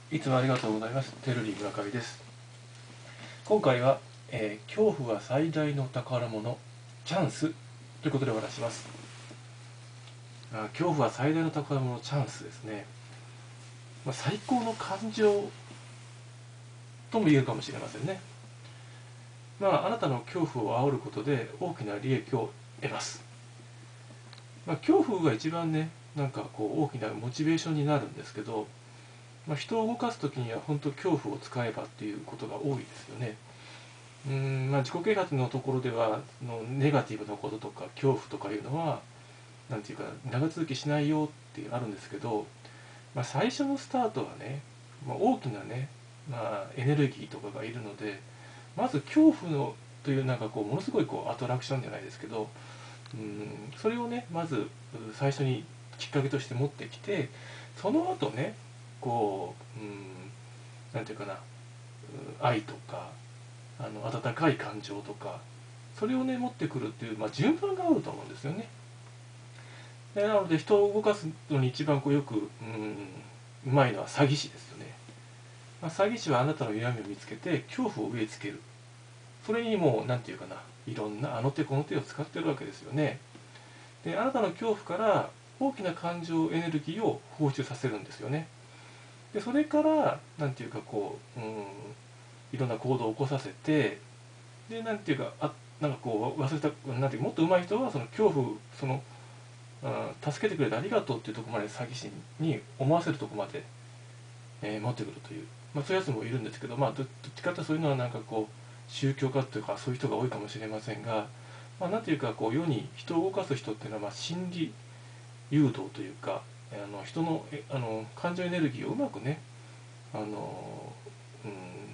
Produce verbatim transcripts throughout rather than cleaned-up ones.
いつもありがとうございます。テルリー村上です。今回は、えー恐怖は最大の宝物、チャンスということでお話しします。あ恐怖は最大の宝物、チャンスですね。まあ、最高の感情とも言えるかもしれませんね。まあ、あなたの恐怖を煽ることで大きな利益を得ます。まあ、恐怖が一番ね、なんかこう大きなモチベーションになるんですけど、まあ、人を動かす時には本当恐怖を使えばっていうことが多いですよね。うーんまあ、自己啓発のところではのネガティブなこととか恐怖とかいうのはなんていうか長続きしないよってあるんですけど、まあ、最初のスタートはね、まあ、大きなね、まあ、エネルギーとかがいるので、まず恐怖のというなんかこうものすごいこうアトラクションじゃないですけど、うんそれをねまず最初にきっかけとして持ってきて、その後ねこう、うん、なんていうかな、愛とかあの温かい感情とかそれをね持ってくるっていう、まあ、順番があると思うんですよね。でなので人を動かすのに一番こうよく、うん、うまいのは詐欺師ですよね。まあ、詐欺師はあなたの弱みを見つけて恐怖を植え付ける。それにもう何て言うかないろんなあの手この手を使ってるわけですよね。であなたの恐怖から大きな感情エネルギーを放出させるんですよね。でそれから何て言うかこう、うん、いろんな行動を起こさせて、でなんていうかあなんかこう忘れたなんていうもっと上手い人はその恐怖そのあ助けてくれてありがとうっていうところまで詐欺師に思わせるところまで、えー持ってくるという、まあ、そういうやつもいるんですけど、まあ、どどっちかというとそういうのはなんかこう宗教家というかそういう人が多いかもしれませんが、まあ、なんていうかこう世に人を動かす人っていうのはまあ心理誘導というかあの人のえあの感情エネルギーをうまくねあの、うん、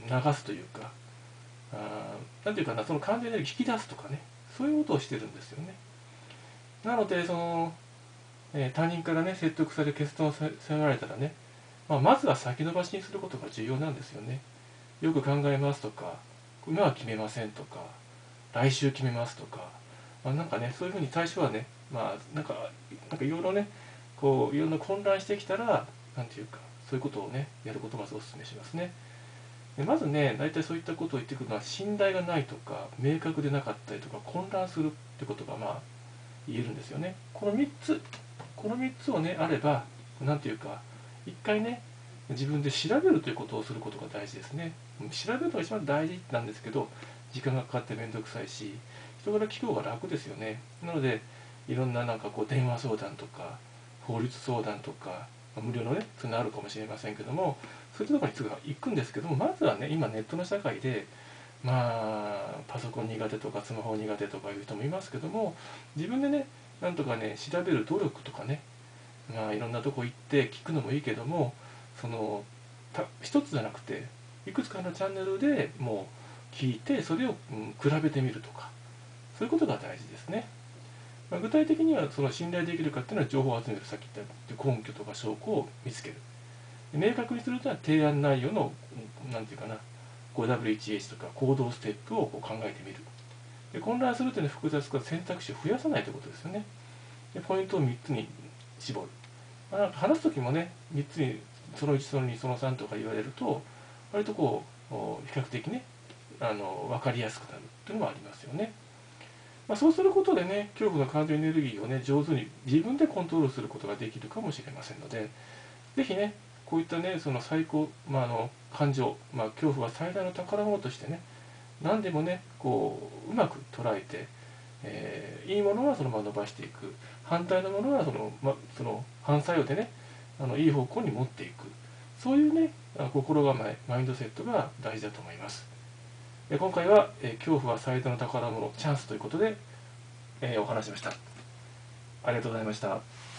流すというかあなんていうかなその感情エネルギー引き出すとかね、そういうことをしてるんですよね。なのでその、えー他人からね説得され決断をさせられたらね、まあ、まずは先延ばしにすることが重要なんですよね。よく考えますとか、今は決めませんとか、来週決めますとか、まあ、なんかねそういうふうに最初はね、まあなんかなんかいろいろねこういろんな混乱してきたらなんていうかそういうことをねやることをまずお勧めしますね。でまずね大体そういったことを言ってくるのは信頼がないとか明確でなかったりとか混乱するってことがまあ言えるんですよね。このみっつこのみっつをねあればなんていうか一回ね自分で調べるということをすることが大事ですね。調べるのが一番大事なんですけど時間がかかって面倒くさいし人から聞く方が楽ですよね。なのでいろんななんかこう電話相談とか法律相談とか無料のねそういうのあるかもしれませんけども、そういったところにすぐ行くんですけども、まずはね今ネットの社会でまあパソコン苦手とかスマホ苦手とかいう人もいますけども、自分でねなんとかね調べる努力とかね、まあいろんなとこ行って聞くのもいいけども、そのた一つじゃなくていくつかのチャンネルでもう聞いてそれを、うん、比べてみるとか、そういうことが大事ですね。まあ、具体的にはその信頼できるかっていうのは情報を集める、さっき言った根拠とか証拠を見つける。明確にするとは提案内容のなんていうかな ごダブリューワンエイチ とか行動ステップをこう考えてみる。で混乱するというのは複雑化選択肢を増やさないということですよね。でポイントをみっつに絞る。まあ、話す時もねみっつにそのいちそのにそのさんとか言われると割とこう比較的ねあの分かりやすくなるっていうのもありますよね。まあ、そうすることでね恐怖の感情エネルギーをね上手に自分でコントロールすることができるかもしれませんので、ぜひねこういったねその最高、まあ、あの感情、まあ、恐怖は最大の宝物としてね何でもねこううまく捉えて、えーいいものはそのまま伸ばしていく、反対のものはその、ま、その反作用でねあのいい方向に持っていく、そういうね心構えマインドセットが大事だと思います。今回は、えー恐怖は最大の宝物チャンスということで、えーお話ししました。ありがとうございました。